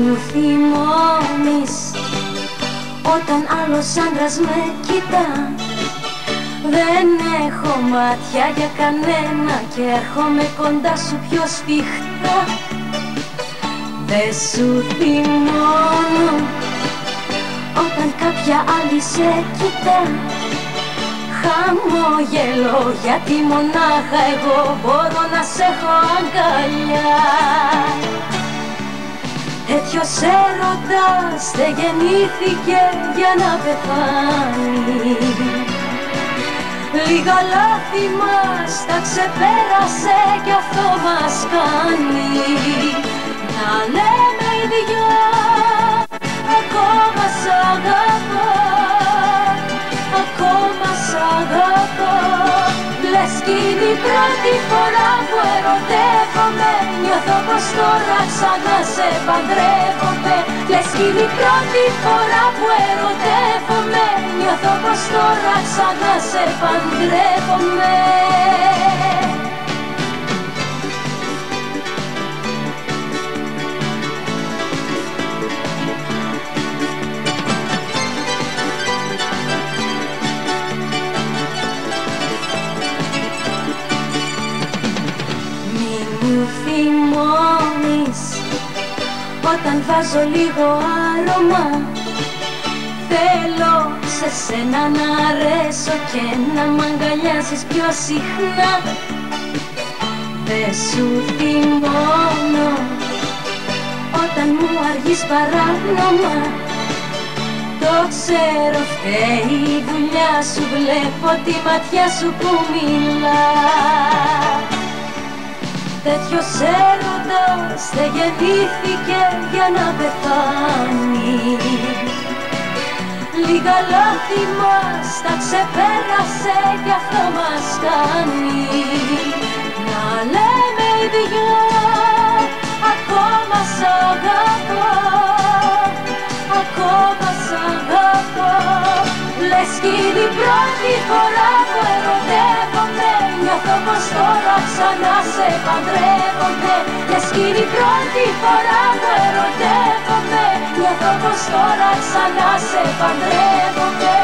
μου θυμώνεις όταν άλλος άντρας με κοιτά. Δεν έχω μάτια για κανένα και έρχομαι κοντά σου πιο σφιχτά. Δεν σου θυμώνω όταν κάποια άλλη σε κοιτά. Χαμόγελο γιατί μονάχα εγώ μπορώ να σε έχω αγκαλιά. Τέτοιος έρωτας δεν γεννήθηκε για να πεθάνει. Λίγα λάθη μας τα ξεπέρασε κι αυτό μας κάνει να λέμε οι δυο ακόμα σ' αγαπώ, ακόμα σ' αγαπώ. Λες κι είναι η πρώτη φορά που ερωτεύομαι, νιώθω πως τώρα ξανά σε παντρεύομαι. Λες κι είναι η πρώτη φορά που ερωτεύομαι, νιώθω πως τώρα ξανά σε παντρεύομαι. Θυμώνεις όταν βάζω λίγο άρωμα. Θέλω σε σένα να αρέσω και να μ' αγκαλιάζεις πιο συχνά. Δεν σου θυμώνω όταν μου αργείς παράνομα. Το ξέρω φταίει η δουλειά σου, βλέπω τη ματιά σου που μιλά. Τέτοιος έρωτας δεν γεννήθηκε για να πεθάνει. Λίγα λάθη μας τα ξεπέρασε κι αυτό μας κάνει να λέμε οι δυο ακόμα σ' αγαπώ, ακόμα σ' αγαπώ. Λες κι είναι η πρώτη φορά που ερωτεύομαι, νιώθω πως τώρα ξανά σε παντρεύομαι. Λες κι είναι η πρώτη φορά που ερωτεύομαι, νιώθω πως τώρα ξανά σε παντρεύομαι.